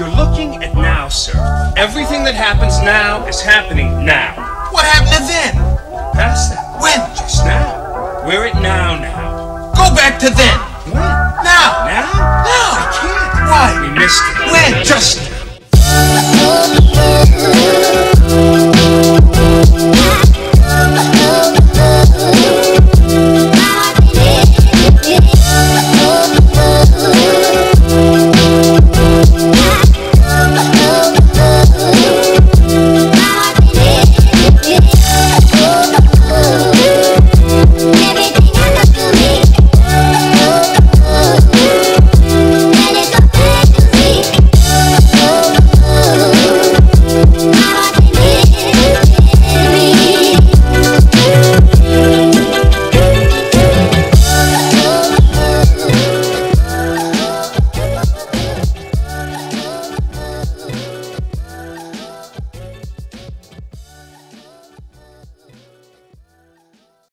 You're looking at now, sir. Everything that happens now is happening now. What happened to then? Past that. When? Just now. We're at now. Go back to then. When? Now. Now? Now. I can't. Why? We missed it. When? Just now.